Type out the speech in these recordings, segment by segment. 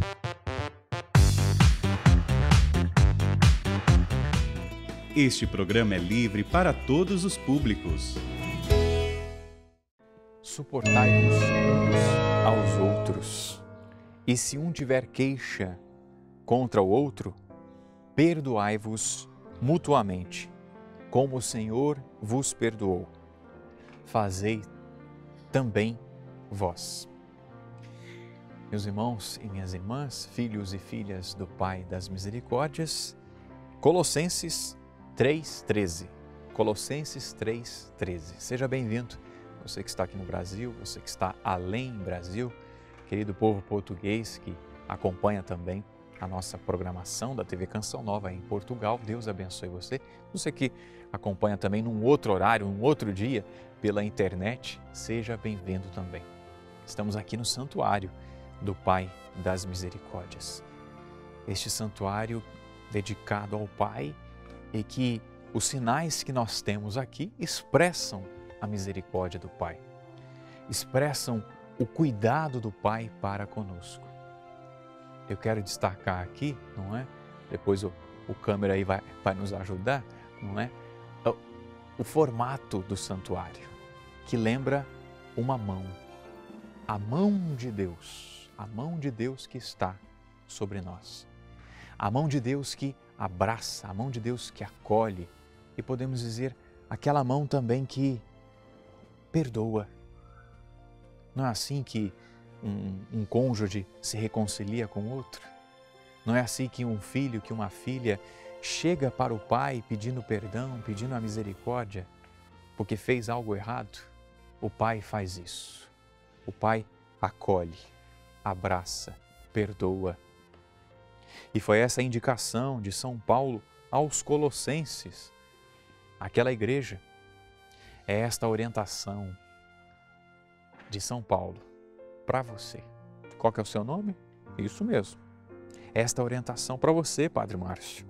Este programa é livre para todos os públicos. Suportai-vos uns aos outros, e se um tiver queixa contra o outro, perdoai-vos mutuamente, como o Senhor vos perdoou. Fazei também vós. Meus irmãos e minhas irmãs, filhos e filhas do Pai das Misericórdias, Colossenses 3,13. Colossenses 3,13. Seja bem-vindo, você que está aqui no Brasil, você que está além do Brasil, querido povo português que acompanha também a nossa programação da TV Canção Nova em Portugal. Deus abençoe você. Você que acompanha também num outro horário, num outro dia, pela internet, seja bem-vindo também. Estamos aqui no Santuário do Pai das Misericórdias. Este santuário dedicado ao Pai e que os sinais que nós temos aqui expressam a misericórdia do Pai, expressam o cuidado do Pai para conosco. Eu quero destacar aqui, não é? Depois o câmera aí vai nos ajudar, não é? O formato do santuário, que lembra uma mão, a mão de Deus que está sobre nós, a mão de Deus que abraça, a mão de Deus que acolhe e podemos dizer aquela mão também que perdoa. Não é assim que um cônjuge se reconcilia com o outro? Não é assim que um filho, que uma filha chega para o pai pedindo perdão, pedindo a misericórdia porque fez algo errado? O pai faz isso. O pai acolhe, abraça, perdoa. E foi essa a indicação de São Paulo aos Colossenses, aquela igreja. É esta orientação de São Paulo para você. Qual que é o seu nome? Isso mesmo. Esta orientação para você, Padre Márcio.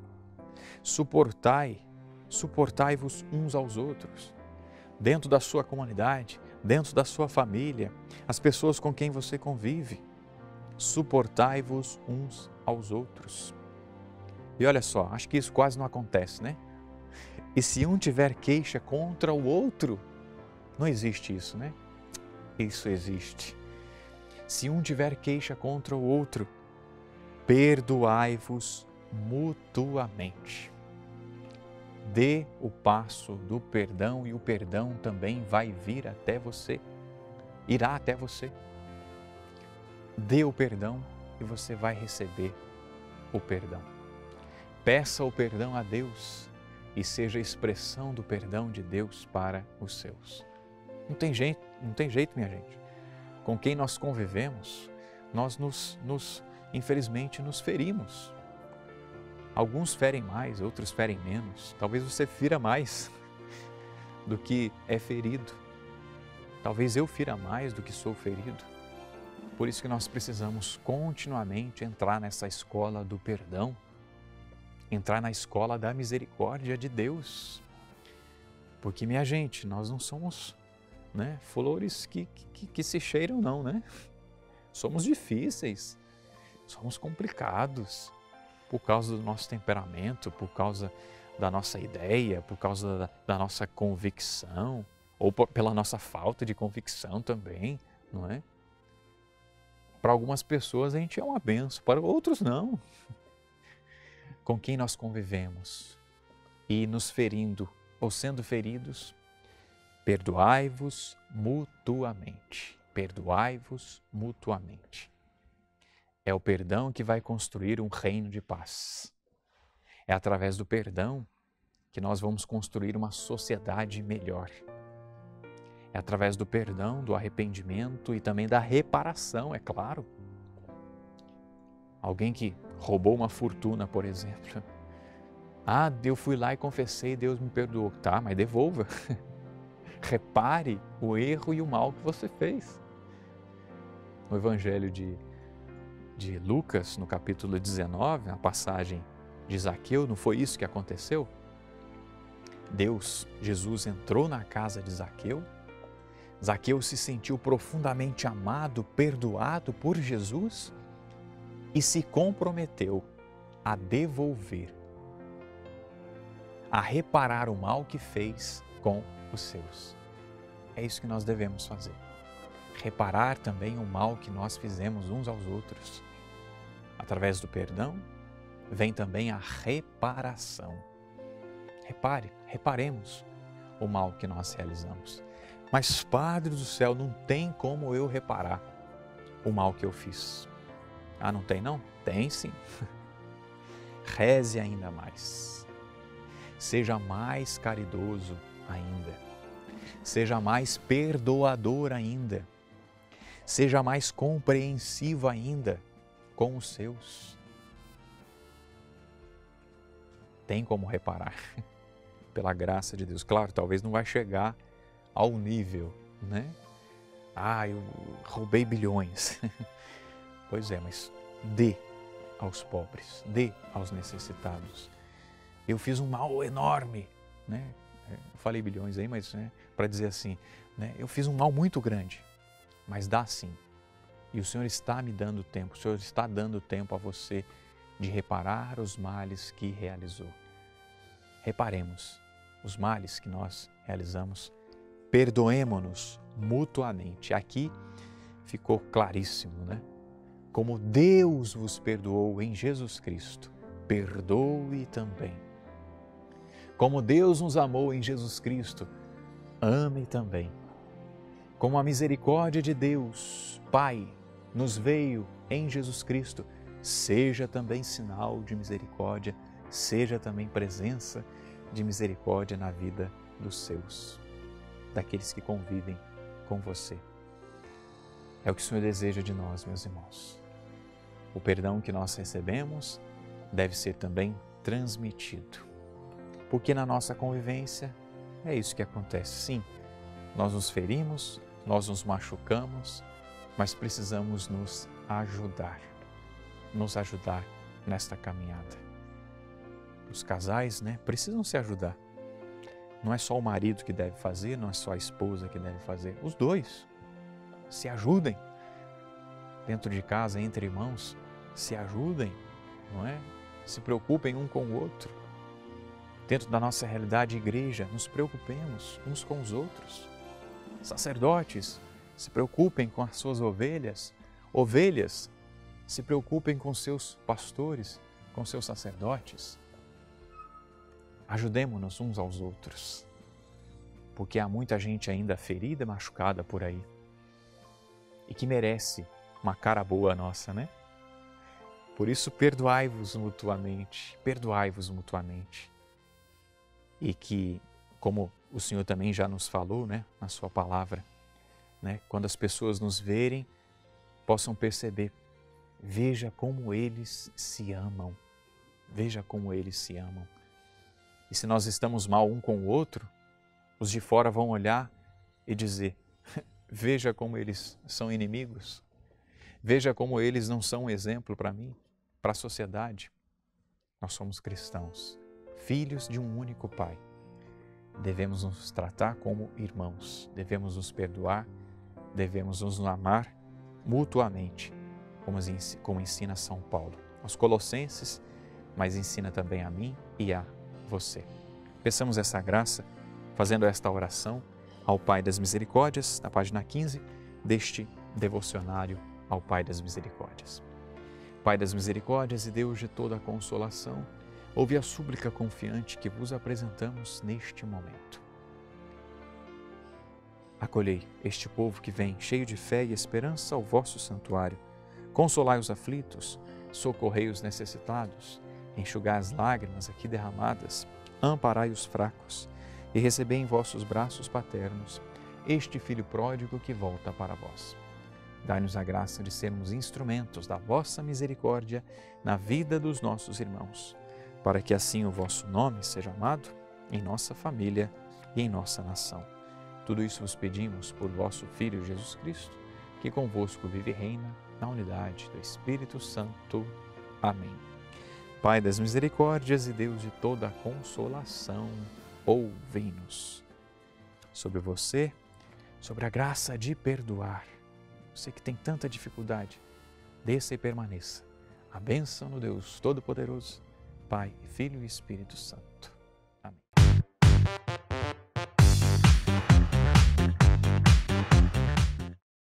Suportai-vos uns aos outros, dentro da sua comunidade, dentro da sua família, as pessoas com quem você convive. Suportai-vos uns aos outros. E olha só, acho que isso quase não acontece, né? E se um tiver queixa contra o outro, não existe isso, né? Isso existe. Se um tiver queixa contra o outro, perdoai-vos mutuamente. Dê o passo do perdão e o perdão também vai vir até você, irá até você. Dê o perdão e você vai receber o perdão. Peça o perdão a Deus e seja a expressão do perdão de Deus para os seus. Não tem jeito, minha gente. Com quem nós convivemos, nós infelizmente nos ferimos. Alguns ferem mais, outros ferem menos. Talvez você fira mais do que é ferido. Talvez eu fira mais do que sou ferido. Por isso que nós precisamos continuamente entrar nessa escola do perdão, entrar na escola da misericórdia de Deus. Porque, minha gente, nós não somos, né, flores que se cheiram não, né? Somos difíceis, somos complicados por causa do nosso temperamento, por causa da nossa ideia, por causa da nossa convicção, ou pela nossa falta de convicção também, não é? Para algumas pessoas a gente é uma bênção, para outros não. Com quem nós convivemos e nos ferindo ou sendo feridos, perdoai-vos mutuamente. Perdoai-vos mutuamente. É o perdão que vai construir um reino de paz. É através do perdão que nós vamos construir uma sociedade melhor. É através do perdão, do arrependimento e também da reparação, é claro. Alguém que roubou uma fortuna, por exemplo. Eu fui lá e confessei, Deus me perdoou. Tá, mas devolva. Repare o erro e o mal que você fez. No Evangelho de Lucas, no capítulo 19, a passagem de Zaqueu, não foi isso que aconteceu? Jesus entrou na casa de Zaqueu. Zaqueu se sentiu profundamente amado, perdoado por Jesus. e se comprometeu a devolver, a reparar o mal que fez com os seus. É isso que nós devemos fazer. Reparar também o mal que nós fizemos uns aos outros. Através do perdão, vem também a reparação. Reparemos o mal que nós realizamos. Mas, Padre do céu, não tem como eu reparar o mal que eu fiz. Ah, não tem não? Tem sim. Reze ainda mais. Seja mais caridoso ainda. Seja mais perdoador ainda. Seja mais compreensivo ainda com os seus. Tem como reparar, pela graça de Deus. Claro, talvez não vai chegar ao nível, né? Ah, eu roubei bilhões. Pois é, mas dê aos pobres, dê aos necessitados. Eu fiz um mal enorme, né? Eu falei bilhões aí, mas para dizer assim, né? Eu fiz um mal muito grande, mas dá sim. E o Senhor está me dando tempo, o Senhor está dando tempo a você de reparar os males que realizou. Reparemos os males que nós realizamos, perdoemo-nos mutuamente. Aqui ficou claríssimo, né? Como Deus vos perdoou em Jesus Cristo, perdoe também. Como Deus nos amou em Jesus Cristo, ame também. Como a misericórdia de Deus, Pai, nos veio em Jesus Cristo, seja também sinal de misericórdia, seja também presença de misericórdia na vida dos seus, daqueles que convivem com você. É o que o Senhor deseja de nós, meus irmãos. O perdão que nós recebemos deve ser também transmitido, porque na nossa convivência é isso que acontece. Sim, nós nos ferimos, nós nos machucamos, mas precisamos nos ajudar nesta caminhada. Os casais, precisam se ajudar. Não é só o marido que deve fazer, não é só a esposa que deve fazer. Os dois se ajudem. Dentro de casa, entre irmãos, se ajudem, não é? Se preocupem um com o outro. Dentro da nossa realidade igreja, nos preocupemos uns com os outros. Sacerdotes, se preocupem com as suas ovelhas. Ovelhas, se preocupem com seus pastores, com seus sacerdotes. Ajudemo-nos uns aos outros, porque há muita gente ainda ferida, machucada por aí e que merece uma cara boa nossa, né? Por isso, perdoai-vos mutuamente, E que, como o Senhor também já nos falou, na sua palavra, quando as pessoas nos verem, possam perceber, veja como eles se amam, E se nós estamos mal um com o outro, os de fora vão olhar e dizer, veja como eles são inimigos, veja como eles não são um exemplo para mim, para a sociedade. Nós somos cristãos, filhos de um único Pai. Devemos nos tratar como irmãos, devemos nos perdoar, devemos nos amar mutuamente, como ensina São Paulo aos Colossenses, mas ensina também a mim e a você. Peçamos essa graça, fazendo esta oração ao Pai das Misericórdias, na página 15 deste devocionário ao Pai das Misericórdias. Pai das Misericórdias e Deus de toda a consolação, ouve a súplica confiante que vos apresentamos neste momento. Acolhei este povo que vem, cheio de fé e esperança, ao vosso santuário. Consolai os aflitos, socorrei os necessitados, enxugai as lágrimas aqui derramadas, amparai os fracos e recebei em vossos braços paternos este Filho pródigo que volta para vós. Dai-nos a graça de sermos instrumentos da vossa misericórdia na vida dos nossos irmãos, para que assim o vosso nome seja amado em nossa família e em nossa nação. Tudo isso vos pedimos por vosso Filho Jesus Cristo, que convosco vive e reina na unidade do Espírito Santo. Amém. Pai das misericórdias e Deus de toda a consolação, ouvi-nos. Sobre você, sobre a graça de perdoar, você que tem tanta dificuldade, desça e permaneça A bênção no Deus Todo-Poderoso, Pai, Filho e Espírito Santo.